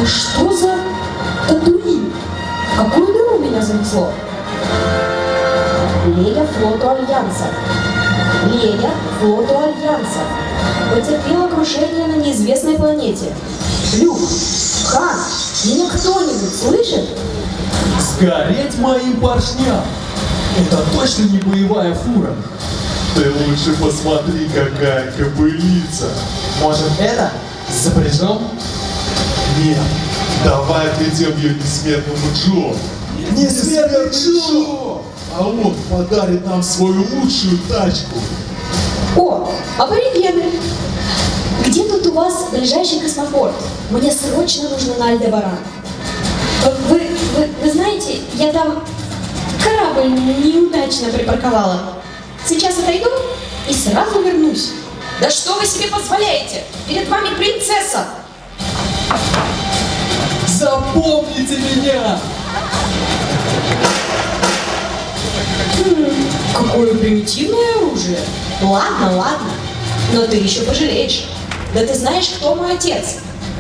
что за Татуин? Какую дыру меня занесло? Лея флоту Альянса. Лея флоту Альянса. Потерпела крушение на неизвестной планете. Люк, Хан, меня кто-нибудь слышит? Сгореть моим поршням! Это точно не боевая фура. Ты лучше посмотри, какая кобылица. Может, это запряжем? Нет, давай отведем ее несметному Джо. Несметный Джо! А он подарит нам свою лучшую тачку. О, аборигены! Где тут у вас ближайший космопорт? Мне срочно нужно на Альдебаран. Вы знаете, я там корабль неудачно припарковала. Сейчас отойду и сразу вернусь. Да что вы себе позволяете? Перед вами принцесса! Запомните меня! Какое примитивное оружие. Ладно, ладно, но ты еще пожалеешь. Да ты знаешь, кто мой отец?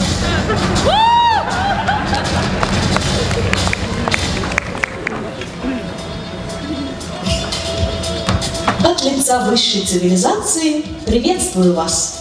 От лица высшей цивилизации приветствую вас.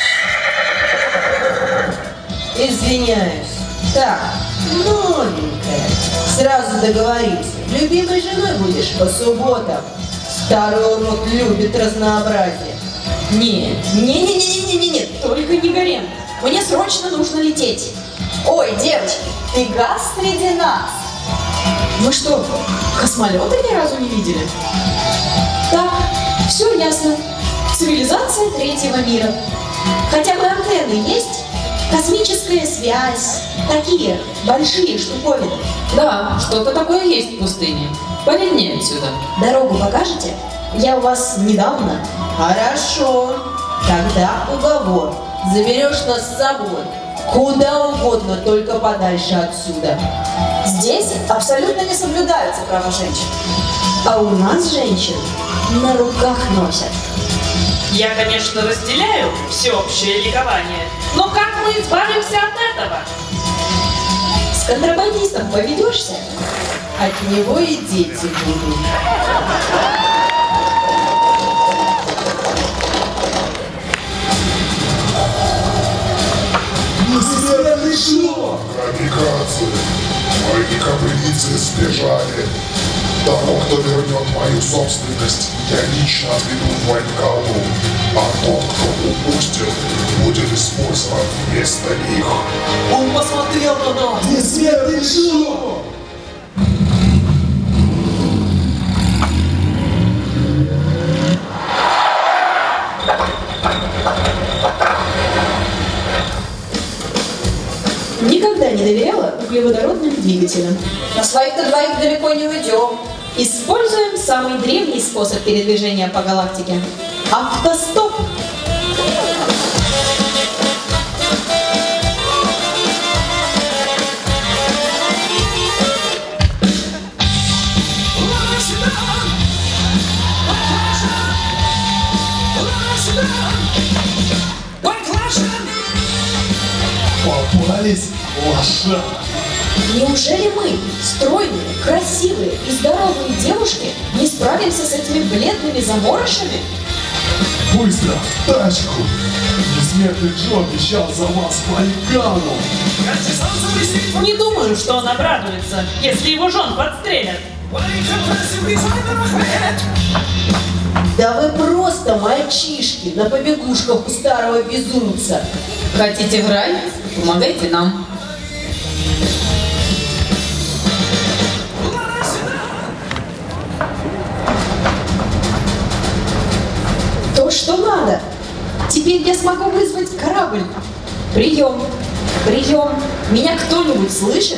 Извиняюсь. Так, новенькая. Сразу договоримся. Любимой женой будешь по субботам. Старый урод любит разнообразие. Нет, только не гарем. Мне срочно нужно лететь. Ой, девочки, ты газ среди нас. Вы что, космолета ни разу не видели? Так, все ясно. Цивилизация третьего мира. Хотя бы антенны есть? Космическая связь. Такие большие штуковины. Да, что-то такое есть в пустыне. Полетни отсюда. Дорогу покажете? Я у вас недавно. Хорошо. Тогда уговор. Заберешь нас с собой. Куда угодно, только подальше отсюда. Здесь абсолютно не соблюдаются права женщин. А у нас женщин на руках носят. Я, конечно, разделяю всеобщее ликование, но как мы избавимся от этого? С контрабандистом поведешься? От него и дети будут. Несметный Джо! Камикадзе! Мои кобылицы сбежали. Того, кто вернет мою собственность, я лично отведу в военколу. А тот, кто упустит, будет использован вместо них. Он посмотрел на нас! Несметный Джо! Никогда не доверяла углеводородным двигателям. На своих-то двоих далеко не уйдем. Используем самый древний способ передвижения по галактике – автостоп. Попались лошадки! Неужели мы, стройные, красивые и здоровые девушки, не справимся с этими бледными заморышами? Быстро, в тачку! Несметный Джо обещал за вас полигану! Не думаю, что он обрадуется, если его жен подстрелят. Да вы просто мальчишки на побегушках у старого безумца. Хотите в рай? Помогайте нам. То, что надо. Теперь я смогу вызвать корабль. Прием, прием. Меня кто-нибудь слышит?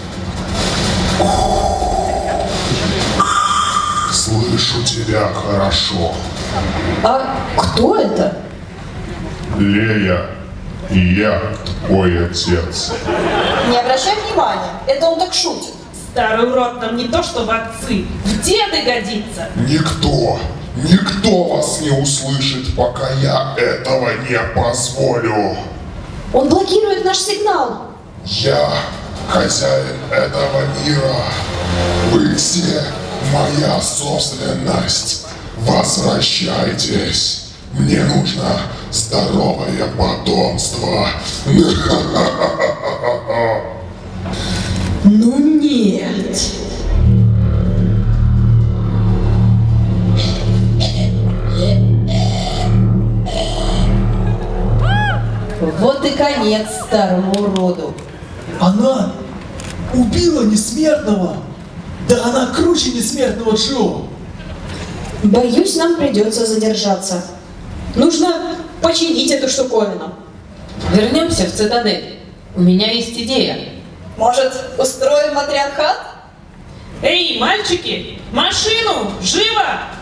Слышу тебя хорошо. А кто это? Лея, я твой отец. Не обращай внимания, это он так шутит. Старый урод нам не то чтобы отцы, в деды годится. Никто вас не услышит, пока я этого не позволю. Он блокирует наш сигнал. Я хозяин этого мира. Вы все моя собственность. Возвращайтесь. Мне нужно здоровое потомство. Ну нет. Вот и конец старому роду. Она убила несмертного. Да она круче несмертного Джо. Боюсь, нам придется задержаться. Нужно починить эту штуковину. Вернемся в цитадель. У меня есть идея. Может, устроим матриархат? Эй, мальчики, машину, живо!